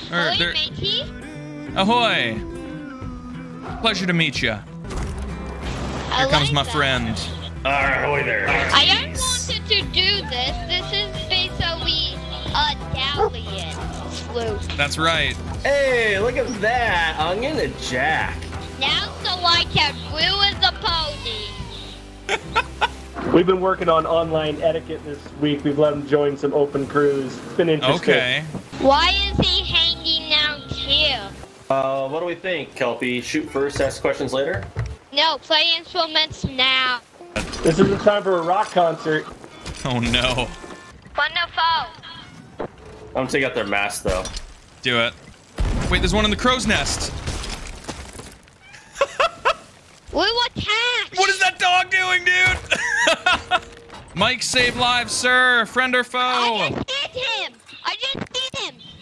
Ahoy, matey. Ahoy. Pleasure to meet you. Here comes my friend. Ahoy there. I wanted to do this. This is basically a galleon sloop. That's right. Hey, look at that. I'm gonna jack. Now so I can woo as a pony. We've been working on online etiquette this week. We've let him join some open crews. It's been interesting. Okay. Why is he hanging out here? What do we think, Kelpie? Shoot first, ask questions later? No, play instruments now. This isn't time for a rock concert. Oh no. Wonderful. I'm gonna take out their mask, though. Do it. Wait, there's one in the crow's nest. We were attacked. What is that dog doing, dude? Mike, save lives, sir. Friend or foe? I just hit him. I just